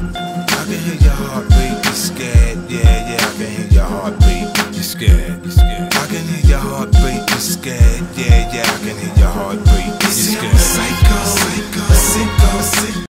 I can hear your heartbeat, you're scared. Yeah, yeah, I can hear your heartbeat. You're scared, you're scared. I can hear your heartbeat, you're scared. Yeah, yeah, I can hear your heartbeat.